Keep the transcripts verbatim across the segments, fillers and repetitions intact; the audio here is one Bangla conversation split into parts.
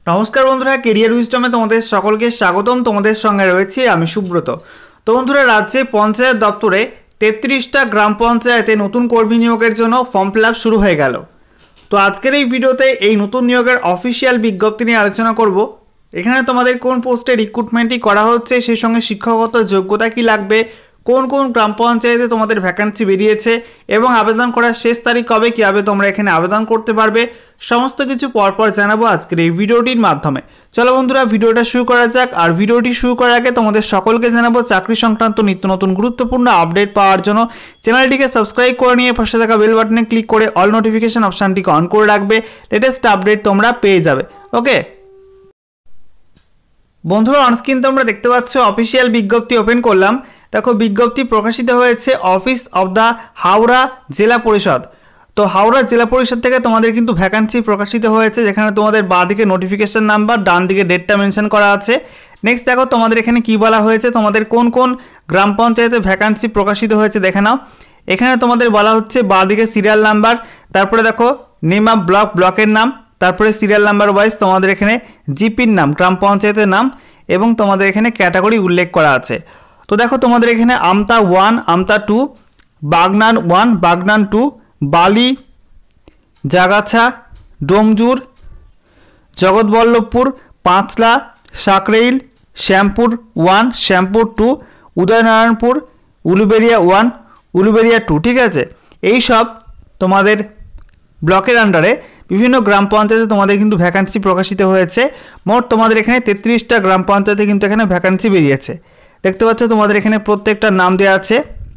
নমস্কার বন্ধুরা, কেরিয়ার উইজডমে তোমাদের সকলকে স্বাগতম। তোমাদের সঙ্গে রয়েছি আমি সুব্রত। তো বন্ধুরা, রাজ্যে পঞ্চায়েত দপ্তরে তেত্রিশটা গ্রাম পঞ্চায়েতে নতুন কর্মী নিয়োগের জন্য ফর্ম ফিল আপ শুরু হয়ে গেল। তো আজকের এই ভিডিওতে এই নতুন নিয়োগের অফিসিয়াল বিজ্ঞপ্তি নিয়ে আলোচনা করব। এখানে তোমাদের কোন পোস্টে রিক্রুটমেন্টই করা হচ্ছে, সেই সঙ্গে শিক্ষাগত যোগ্যতা কী লাগবে, কোন কোন গ্রাম পঞ্চায়েতে তোমাদের ভ্যাকান্সি বেরিয়েছে এবং আবেদন করার শেষ তারিখ কবে, কীভাবে তোমরা এখানে আবেদন করতে পারবে, সমস্ত কিছু পরপর জানাবো আজকের এই ভিডিওটির মাধ্যমে। চলো বন্ধুরা, ভিডিওটা শুরু করা যাক। আর ভিডিওটি শুরু করার আগে তোমাদের সকলকে জানাবো চাকরি সংক্রান্ত নিত্য নতুন গুরুত্বপূর্ণ আপডেট পাওয়ার জন্য চ্যানেলটিকে সাবস্ক্রাইব করে নিয়ে পাশে থাকা বেল বাটনে ক্লিক করে অল নোটিফিকেশন অপশানটিকে অন করে রাখবে। লেটেস্ট আপডেট তোমরা পেয়ে যাবে। ওকে বন্ধুরা, অনস্ক্রিন তোমরা দেখতে পাচ্ছ অফিসিয়াল বিজ্ঞপ্তি ওপেন করলাম। দেখো, বিজ্ঞপ্তি প্রকাশিত হয়েছে অফিস অব দ্য হাওড়া জেলা পরিষদ। তো হাওড়া জেলা পরিষদ থেকে তোমাদের কিন্তু ভ্যাকান্সি প্রকাশিত হয়েছে, যেখানে তোমাদের বাঁ দিকে নোটিফিকেশন নাম্বার, ডান দিকে ডেটটা মেনশন করা আছে। নেক্সট দেখো তোমাদের এখানে কি বলা হয়েছে, তোমাদের কোন কোন গ্রাম পঞ্চায়েতে ভ্যাকান্সি প্রকাশিত হয়েছে দেখে নাও। এখানে তোমাদের বলা হচ্ছে বাঁ দিকে সিরিয়াল নাম্বার, তারপরে দেখো নেম অফ ব্লক, ব্লকের নাম, তারপরে সিরিয়াল নাম্বার ওয়াইজ তোমাদের এখানে জিপির নাম, গ্রাম পঞ্চায়েতের নাম, এবং তোমাদের এখানে ক্যাটাগরি উল্লেখ করা আছে। তো দেখো তোমাদের এখানে Amta one, Amta two, Bagnan one, Bagnan two, Bally, Jagachha, Domjur, Jagatballavpur, Panchla, Sankrail, Shyampur one, Shyampur two, Udaynarayanpur, Uluberia one, Uluberia two. ঠিক আছে, এই সব তোমাদের ব্লকের আন্ডারে বিভিন্ন গ্রাম পঞ্চায়েতে তোমাদের কিন্তু ভ্যাকান্সি প্রকাশিত হয়েছে। মোট তোমাদের এখানে তেত্রিশটা গ্রাম পঞ্চায়েতে কিন্তু এখানে ভ্যাকান্সি বেরিয়েছে। দেখতে পাচ্ছ তোমাদের এখানে প্রত্যেকটা নাম দেওয়া আছে।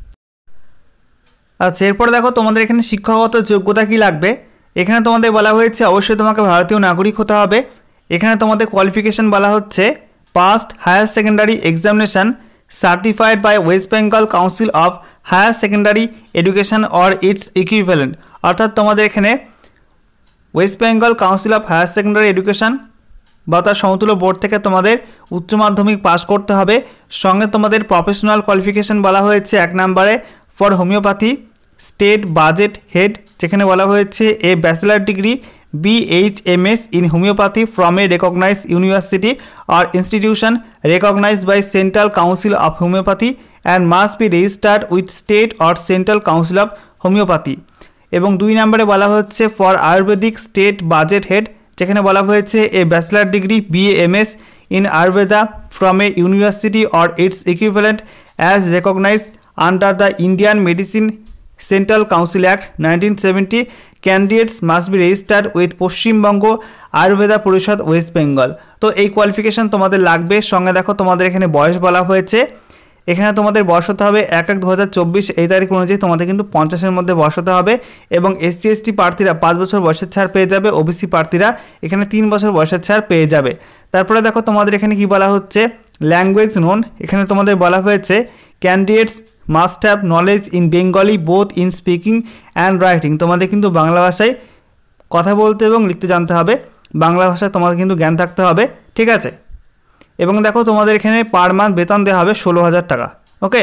আচ্ছা, এরপর দেখো তোমাদের এখানে শিক্ষাগত যোগ্যতা কি লাগবে। এখানে তোমাদের বলা হয়েছে অবশ্যই তোমাকে ভারতীয় নাগরিক হতে হবে। এখানে তোমাদের কোয়ালিফিকেশান বলা হচ্ছে passed higher secondary examination certified by West Bengal Council of Higher Secondary Education or its equivalent. অর্থাৎ তোমাদের এখানে West Bengal Council of Higher Secondary Education বা তার সমতুল্য বোর্ড থেকে তোমাদের উচ্চ মাধ্যমিক পাস করতে হবে। সঙ্গে তোমাদের প্রফেশনাল কোয়ালিফিকেশান বলা হয়েছে এক নম্বরে for homoeopathy state budget head, যেখানে বলা হয়েছে a bachelor degree B H M S in homoeopathy from a recognise university or institution recognised by Central Council of Homoeopathy and must be registered with state or Central Council of Homoeopathy. এবং দুই নম্বরে বলা হচ্ছে for Ayurvedic state budget head, যেখানে বলা হয়েছে a bachelor degree B M S in Ayurveda from a university or its equivalent as recognised under the Indian Medicine Central Council Act nineteen seventy. Candidates must be registered with Paschimbanga Ayurveda Parishad West Bengal. তো এই কোয়ালিফিকেশান তোমাদের লাগবে। সঙ্গে দেখো তোমাদের এখানে বয়স বলা হয়েছে, এখানে তোমাদের বয়স হতে হবে এক এক দু হাজার চব্বিশ এই তারিখ অনুযায়ী তোমাদের কিন্তু পঞ্চাশের মধ্যে বয়স হতে হবে। এবং এসসি এসটি প্রার্থীরা পাঁচ বছর বয়সের ছাড় পেয়ে যাবে, ওবিসি প্রার্থীরা এখানে তিন বছর বয়সের ছাড় পেয়ে যাবে। তারপরে দেখো তোমাদের এখানে কি বলা হচ্ছে ল্যাঙ্গুয়েজ নোন, এখানে তোমাদের বলা হয়েছে candidates must have knowledge in Bengali both in speaking and writing. তোমাদের কিন্তু বাংলা ভাষায় কথা বলতে এবং লিখতে জানতে হবে, বাংলা ভাষায় তোমাদের কিন্তু জ্ঞান থাকতে হবে। ঠিক আছে, এবং দেখো তোমাদের এখানে পার মান্থ বেতন দেওয়া হবে ষোলো হাজার টাকা। ওকে,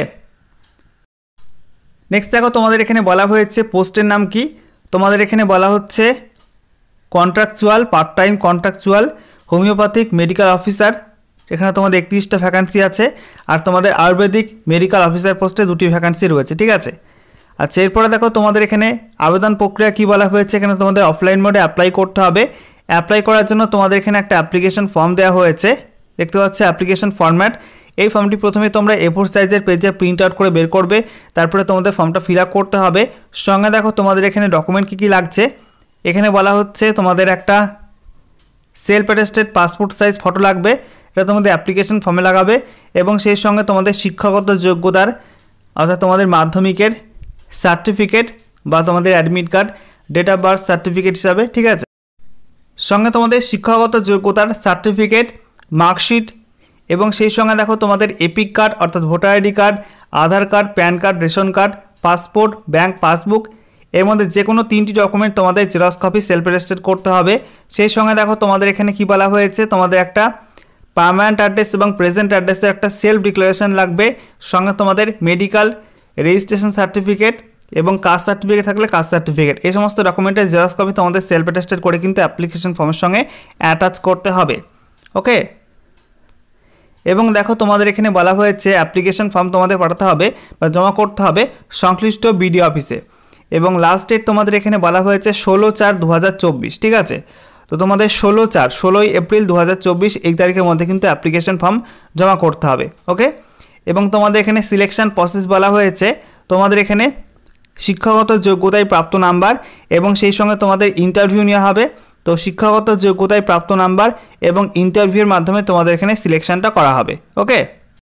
নেক্সট দেখো তোমাদের এখানে বলা হয়েছে পোস্টের নাম কি। তোমাদের এখানে বলা হচ্ছে contractual, part time contractual homoeopathic medical officer, এখানে তোমাদের একত্রিশটা ভ্যাকান্সি আছে। আর তোমাদের আয়ুর্বেদিক মেডিকেল অফিসার পোস্টে দুটি ভ্যাকান্সি রয়েছে। ঠিক আছে, আচ্ছা, এরপরে দেখো তোমাদের এখানে আবেদন প্রক্রিয়া কি বলা হয়েছে। এখানে তোমাদের অফলাইন মোডে অ্যাপ্লাই করতে হবে। অ্যাপ্লাই করার জন্য তোমাদের এখানে একটা অ্যাপ্লিকেশন ফর্ম দেওয়া হয়েছে, দেখতে পাচ্ছি অ্যাপ্লিকেশন ফরম্যাট। এই ফর্মটি প্রথমে তোমরা এ ফোর সাইজের পেজে প্রিন্ট আউট করে বের করবে, তারপরে তোমাদের ফর্মটা ফিল আপ করতে হবে। সঙ্গে দেখো তোমাদের এখানে ডকুমেন্ট কী কী লাগছে। এখানে বলা হচ্ছে তোমাদের একটা self attested passport size photo লাগবে, এটা তোমাদের অ্যাপ্লিকেশন ফর্মে লাগাবে। এবং সেই সঙ্গে তোমাদের শিক্ষাগত যোগ্যতার অর্থাৎ তোমাদের মাধ্যমিকের সার্টিফিকেট বা তোমাদের admit card, date of birth certificate হিসাবে। ঠিক আছে, সঙ্গে তোমাদের শিক্ষাগত যোগ্যতার সার্টিফিকেট, মার্কশিট, এবং সেই সঙ্গে দেখো তোমাদের এপিক কার্ড অর্থাৎ voter ID card, Aadhaar card, PAN card, ration card, passport, bank passbook, এর মধ্যে যে কোনো তিনটি ডকুমেন্ট তোমাদের জেরক্স কপি সেলফ অ্যাটেস্টেড করতে হবে। সেই সঙ্গে দেখো তোমাদের এখানে কি বলা হয়েছে, তোমাদের একটা পার্মানেন্ট অ্যাড্রেস এবং প্রেজেন্ট অ্যাড্রেসের একটা সেলফ ডিক্লারেশন লাগবে। সঙ্গে তোমাদের মেডিকেল রেজিস্ট্রেশন সার্টিফিকেট, এবং কাস্ট সার্টিফিকেট থাকলে কাস্ট সার্টিফিকেট, এই সমস্ত ডকুমেন্টের জেরক্স কপি তোমাদের সেলফ অ্যাটেস্টেড করে কিন্তু অ্যাপ্লিকেশন ফর্মের সঙ্গে অ্যাটাচ করতে হবে। ওকে, এবং দেখো তোমাদের এখানে বলা হয়েছে অ্যাপ্লিকেশন ফর্ম তোমাদের পাঠাতে হবে বা জমা করতে হবে সংশ্লিষ্ট বিডিও অফিসে, এবং লাস্ট ডেট তোমাদের এখানে বলা হয়েছে ষোলো চার দু হাজার চব্বিশ। ঠিক আছে, তো তোমাদের ষোলো চার ষোলোই এপ্রিল দু হাজার চব্বিশ এই তারিখের মধ্যে কিন্তু অ্যাপ্লিকেশন ফর্ম জমা করতে হবে। ওকে, এবং তোমাদের এখানে সিলেকশন প্রসেস বলা হয়েছে, তোমাদের এখানে শিক্ষাগত যোগ্যতায় প্রাপ্ত নাম্বার এবং সেই সঙ্গে তোমাদের ইন্টারভিউ নেওয়া হবে। তো শিক্ষাগত যোগ্যতায় প্রাপ্ত নাম্বার এবং ইন্টারভিউর মাধ্যমে তোমাদের এখানে সিলেকশনটা করা হবে। ওকে।